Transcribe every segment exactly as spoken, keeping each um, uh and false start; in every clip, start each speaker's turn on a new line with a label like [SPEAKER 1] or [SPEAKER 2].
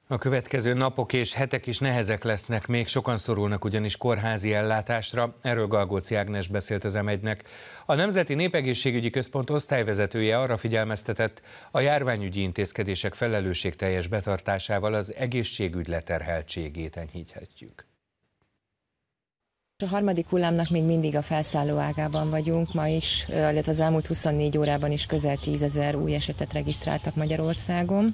[SPEAKER 1] A következő napok és hetek is nehezek lesznek, még sokan szorulnak ugyanis kórházi ellátásra. Erről Galgóci Ágnes beszélt az em egynek. A Nemzeti Népegészségügyi Központ osztályvezetője arra figyelmeztetett, a járványügyi intézkedések felelősségteljes betartásával az egészségügy leterheltségét enyhíthetjük.
[SPEAKER 2] A harmadik hullámnak még mindig a felszálló ágában vagyunk, ma is, illetve az elmúlt huszonnégy órában is közel tízezer új esetet regisztráltak Magyarországon,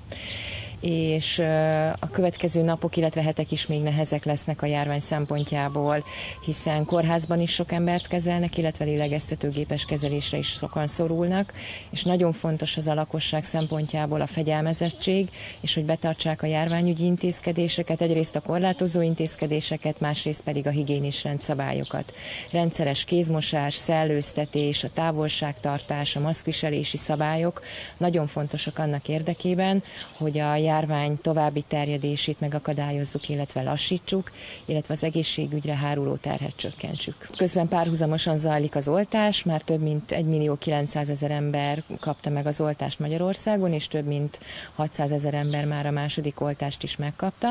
[SPEAKER 2] és a következő napok, illetve hetek is még nehezek lesznek a járvány szempontjából, hiszen kórházban is sok embert kezelnek, illetve lélegeztetőgépes kezelésre is sokan szorulnak, és nagyon fontos az a lakosság szempontjából a fegyelmezettség, és hogy betartsák a járványügyi intézkedéseket, egyrészt a korlátozó intézkedéseket, másrészt pedig a higiénis rendszabályokat. Rendszeres kézmosás, szellőztetés, a távolságtartás, a maszkviselési szabályok nagyon fontosak annak érdekében, hogy a járvány további terjedését megakadályozzuk, illetve lassítsuk, illetve az egészségügyre háruló terhet csökkentsük. Közben párhuzamosan zajlik az oltás, már több mint egy millió kilencszázezer ember kapta meg az oltást Magyarországon, és több mint hatszázezer ember már a második oltást is megkapta.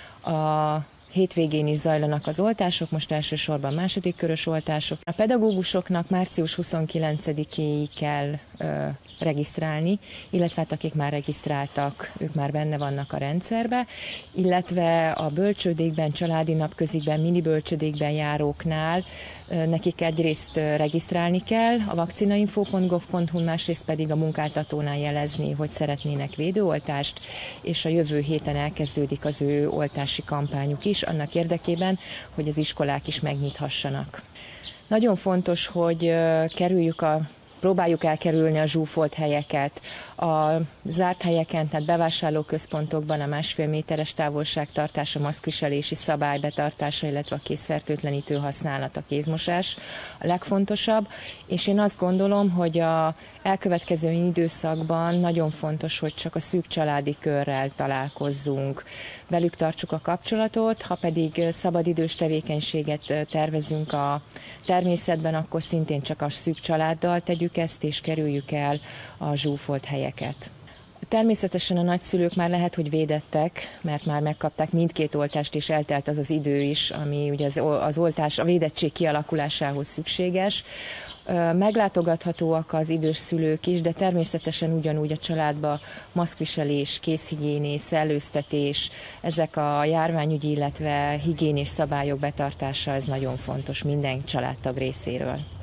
[SPEAKER 2] A hétvégén is zajlanak az oltások, most elsősorban második körös oltások. A pedagógusoknak március huszonkilencedikéig kell ö, regisztrálni, illetve hát akik már regisztráltak, ők már benne vannak a rendszerbe, illetve a bölcsődékben, családi napközikben, mini bölcsődékben járóknál nekik egyrészt regisztrálni kell a vakcinainfo pont gov pont hu, másrészt pedig a munkáltatónál jelezni, hogy szeretnének védőoltást, és a jövő héten elkezdődik az ő oltási kampányuk is, annak érdekében, hogy az iskolák is megnyithassanak. Nagyon fontos, hogy kerüljük a Próbáljuk elkerülni a zsúfolt helyeket, a zárt helyeken, tehát bevásárlóközpontokban a másfél méteres távolságtartás, a maszkviselési szabály betartása, illetve a kézfertőtlenítő használat, a kézmosás a legfontosabb, és én azt gondolom, hogy a elkövetkező időszakban nagyon fontos, hogy csak a szűk családi körrel találkozzunk, velük tartsuk a kapcsolatot, ha pedig szabadidős tevékenységet tervezünk a természetben, akkor szintén csak a szűk családdal tegyük ezt, és kerüljük el a zsúfolt helyeket. Természetesen a nagyszülők már lehet, hogy védettek, mert már megkapták mindkét oltást, és eltelt az az idő is, ami ugye az, az oltás, a védettség kialakulásához szükséges. Meglátogathatóak az idős szülők is, de természetesen ugyanúgy a családba maszkviselés, kézhigiénés, szellőztetés, ezek a járványügyi, illetve higiénés szabályok betartása, ez nagyon fontos minden családtag részéről.